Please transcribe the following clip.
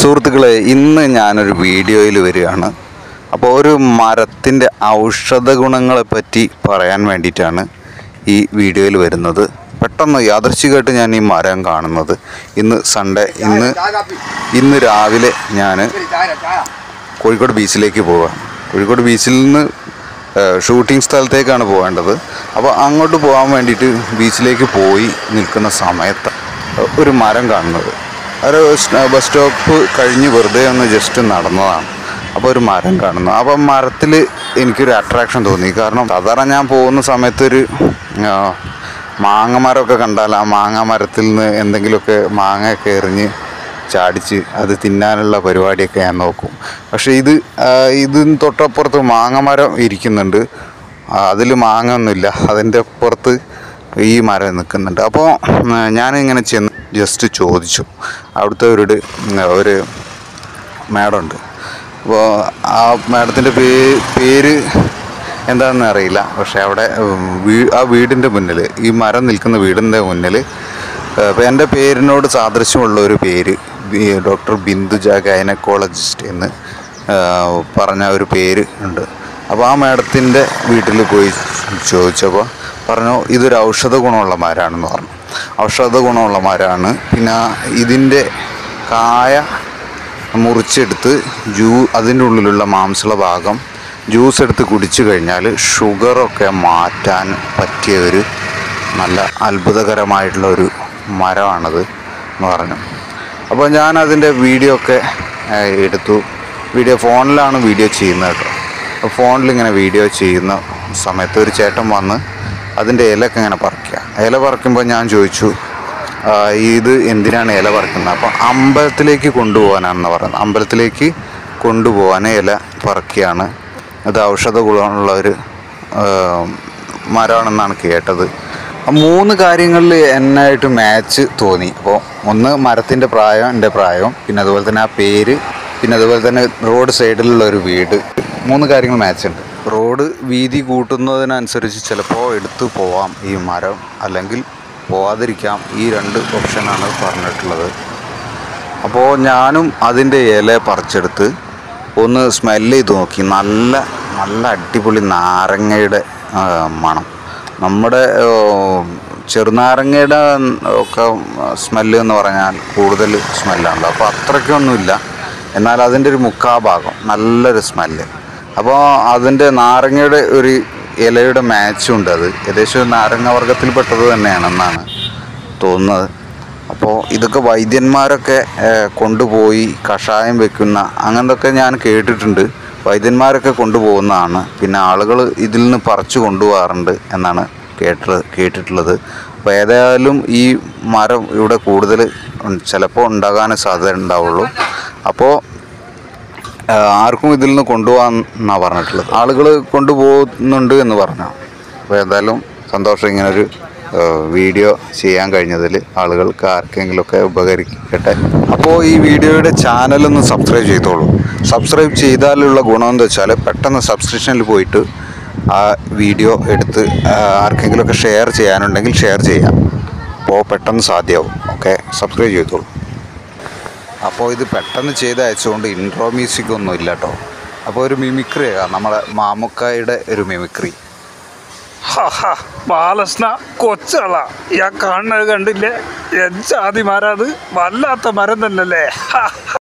സുഹൃത്തുക്കളെ, ഇന്ന് ഞാനൊരു വീഡിയോയിൽ വരികയാണ്. അപ്പോൾ ഒരു മരത്തിൻ്റെ ഔഷധ ഗുണങ്ങളെ പറ്റി പറയാൻ വേണ്ടിയിട്ടാണ് ഈ വീഡിയോയിൽ വരുന്നത്. പെട്ടെന്ന് യാദൃശ്ചികമായിട്ട് ഞാൻ ഈ മരം കാണുന്നത് ഇന്ന് സൺഡേ, ഇന്ന് രാവിലെ ഞാൻ കോഴിക്കോട് ബീച്ചിലേക്ക് പോവുക. കോഴിക്കോട് ബീച്ചിൽ നിന്ന് ഷൂട്ടിംഗ് സ്ഥലത്തേക്കാണ് പോകേണ്ടത്. അപ്പോൾ അങ്ങോട്ട് പോകാൻ വേണ്ടിയിട്ട് ബീച്ചിലേക്ക് പോയി നിൽക്കുന്ന സമയത്ത് ഒരു മരം കാണുന്നത്. ഒരു ബസ് സ്റ്റോപ്പ് കഴിഞ്ഞ് വെറുതെ ഒന്ന് ജസ്റ്റ് നടന്നതാണ്. അപ്പോൾ ഒരു മരം കാണുന്നു. അപ്പോൾ മരത്തിൽ എനിക്കൊരു അട്രാക്ഷൻ തോന്നി. കാരണം സാധാരണ ഞാൻ പോകുന്ന സമയത്തൊരു മാങ്ങ മരമൊക്കെ കണ്ടാൽ ആ മാങ്ങ മരത്തിൽ നിന്ന് എന്തെങ്കിലുമൊക്കെ മാങ്ങയൊക്കെ എറിഞ്ഞ് ചാടിച്ച് അത് തിന്നാനുള്ള പരിപാടിയൊക്കെ ഞാൻ നോക്കും. പക്ഷേ ഇതിന് തൊട്ടപ്പുറത്ത് മാങ്ങ മരം ഇരിക്കുന്നുണ്ട്. അതിൽ മാങ്ങ ഒന്നുമില്ല, അതിൻ്റെ അപ്പുറത്ത് ഈ മരം നിൽക്കുന്നുണ്ട്. അപ്പോൾ ഞാനിങ്ങനെ ചെന്ന് ജസ്റ്റ് ചോദിച്ചു. അവിടുത്തെ ഒരു മാഡമുണ്ട്. അപ്പോൾ ആ മാഡത്തിൻ്റെ പേര് എന്താണെന്ന് അറിയില്ല. പക്ഷേ അവിടെ ആ വീടിൻ്റെ മുന്നിൽ, ഈ മരം നിൽക്കുന്ന വീടിൻ്റെ മുന്നിൽ എൻ്റെ പേരിനോട് സാദൃശ്യമുള്ള ഒരു പേര്, ഡോക്ടർ ബിന്ദുജ ഗൈനക്കോളജിസ്റ്റ് എന്ന് പറഞ്ഞ ഒരു പേര് ഉണ്ട്. അപ്പോൾ ആ മാഡത്തിൻ്റെ വീട്ടിൽ പോയി ചോദിച്ചപ്പോൾ പറഞ്ഞു ഇതൊരു ഔഷധ ഗുണമുള്ള മരമാണെന്ന് പറഞ്ഞു. ഔഷധ ഗുണമുള്ള മരമാണ്. പിന്നെ ഇതിൻ്റെ കായ മുറിച്ചെടുത്ത് അതിൻ്റെ ഉള്ളിലുള്ള മാംസള ഭാഗം ജ്യൂസ് എടുത്ത് കുടിച്ചു കഴിഞ്ഞാൽ ഷുഗറൊക്കെ മാറ്റാൻ പറ്റിയ ഒരു നല്ല അത്ഭുതകരമായിട്ടുള്ള ഒരു മരമാണത് എന്ന് പറഞ്ഞു. അപ്പോൾ ഞാൻ അതിൻ്റെ വീഡിയോ ഒക്കെ എടുത്തു. ഫോണിലാണ് വീഡിയോ ചെയ്യുന്നത് കേട്ടോ. അപ്പോൾ ഫോണിലിങ്ങനെ വീഡിയോ ചെയ്യുന്ന സമയത്ത് ഒരു ചേട്ടൻ വന്ന് അതിൻ്റെ ഇലയൊക്കെ ഇങ്ങനെ പറിക്കുക. ഇല പറിക്കുമ്പോൾ ഞാൻ ചോദിച്ചു ഇത് എന്തിനാണ് ഇല പറിക്കുന്നത്? അപ്പോൾ അമ്പലത്തിലേക്ക് കൊണ്ടുപോകാനാണെന്ന് പറയുന്നത്. അമ്പലത്തിലേക്ക് കൊണ്ടുപോകാൻ ഇല പറിക്കുകയാണ്. അത് ഔഷധ ഗുണമുള്ള ഒരു മരമാണെന്നാണ് കേട്ടത്. 3 കാര്യങ്ങളിൽ എന്നായിട്ട് മാച്ച് തോന്നി. അപ്പോൾ ഒന്ന് മരത്തിൻ്റെ പ്രായം, എൻ്റെ പ്രായം, പിന്നെ അതുപോലെ തന്നെ ആ പേര്, പിന്നെ അതുപോലെ തന്നെ റോഡ് സൈഡിലുള്ള ഒരു വീട്. 3 കാര്യങ്ങൾ മാച്ച് ഉണ്ട്. റോഡ് വീതി കൂട്ടുന്നതിനനുസരിച്ച് ചിലപ്പോൾ എടുത്തു പോവാം ഈ മരം, അല്ലെങ്കിൽ പോവാതിരിക്കാം. ഈ 2 ഓപ്ഷനാണ് പറഞ്ഞിട്ടുള്ളത്. അപ്പോൾ ഞാനും അതിൻ്റെ ഇല പറിച്ചെടുത്ത് ഒന്ന് സ്മെല്ല് ചെയ്ത് നോക്കി. നല്ല അടിപൊളി നാരങ്ങയുടെ മണം. നമ്മുടെ ചെറുനാരങ്ങയുടെ ഒക്കെ സ്മെല്ല് എന്ന് പറഞ്ഞാൽ കൂടുതൽ സ്മെല്ലാണ്. അപ്പോൾ അത്രയ്ക്കൊന്നുമില്ല, എന്നാൽ അതിൻ്റെ ഒരു മുക്കാഭാഗം നല്ലൊരു സ്മെല്ല്. അപ്പോൾ അതിൻ്റെ നാരങ്ങയുടെ ഒരു ഇലയുടെ മാച്ചുണ്ട്. അത് ഏകദേശം നാരങ്ങ വർഗത്തിൽപ്പെട്ടത് തന്നെയാണെന്നാണ് തോന്നുന്നത്. അപ്പോൾ ഇതൊക്കെ വൈദ്യന്മാരൊക്കെ കൊണ്ടുപോയി കഷായം വെക്കുന്ന അങ്ങനത്തൊക്കെ ഞാൻ കേട്ടിട്ടുണ്ട്. വൈദ്യന്മാരൊക്കെ കൊണ്ടുപോകുന്നതാണ്. പിന്നെ ആളുകൾ ഇതിൽ നിന്ന് പറിച്ചു കൊണ്ടുപോകാറുണ്ട് എന്നാണ് കേട്ടിട്ടുള്ളത്. അപ്പോൾ ഏതായാലും ഈ മരം ഇവിടെ കൂടുതൽ ചിലപ്പോൾ ഉണ്ടാകാനേ സാധ്യത ഉണ്ടാവുള്ളൂ. അപ്പോൾ ആർക്കും ഇതിൽ നിന്ന് കൊണ്ടുപോകാമെന്നാണ് പറഞ്ഞിട്ടുള്ളത്. ആളുകൾ കൊണ്ടുപോകുന്നുണ്ട് എന്ന് പറഞ്ഞു. അപ്പോൾ ഏതായാലും സന്തോഷം, ഇങ്ങനൊരു വീഡിയോ ചെയ്യാൻ കഴിഞ്ഞതിൽ ആളുകൾക്ക് ആർക്കെങ്കിലുമൊക്കെ ഉപകരിക്കട്ടെ. അപ്പോൾ ഈ വീഡിയോയുടെ ചാനലൊന്ന് സബ്സ്ക്രൈബ് ചെയ്തോളൂ. സബ്സ്ക്രൈബ് ചെയ്താലുള്ള ഗുണം എന്താ വെച്ചാൽ പെട്ടെന്ന് സബ്സ്ക്രിപ്ഷനിൽ പോയിട്ട് ആ വീഡിയോ എടുത്ത് ആർക്കെങ്കിലുമൊക്കെ ഷെയർ ചെയ്യാനുണ്ടെങ്കിൽ ഷെയർ ചെയ്യാം. അപ്പോൾ പെട്ടെന്ന് സാധ്യമാവും. ഓക്കെ, സബ്സ്ക്രൈബ് ചെയ്തോളൂ. അപ്പോൾ ഇത് പെട്ടെന്ന് ചെയ്ത് അയച്ചുകൊണ്ട് ഇൻട്രോ മ്യൂസിക് ഒന്നും ഇല്ല കേട്ടോ. അപ്പോൾ ഒരു മിമിക്രിയാണ്, നമ്മളെ മാമുക്കായുടെ ഒരു മിമിക്രി. ബാലകൃഷ്ണ കൊച്ചള കാണുന്നത് കണ്ടില്ലേ? ജാതി മരം, അത് വല്ലാത്ത മരം തന്നെയല്ലേ?